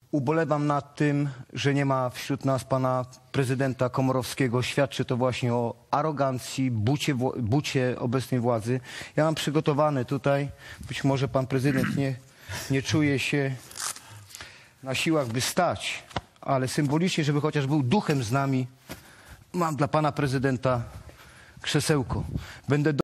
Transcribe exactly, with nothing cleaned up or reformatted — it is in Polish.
Ubolewam nad tym, że nie ma wśród nas pana prezydenta Komorowskiego. Świadczy to właśnie o arogancji, bucie, bucie obecnej władzy. Ja mam przygotowany tutaj, być może pan prezydent nie, nie czuje się na siłach, by stać, ale symbolicznie, żeby chociaż był duchem z nami, mam dla pana prezydenta krzesełko. Będę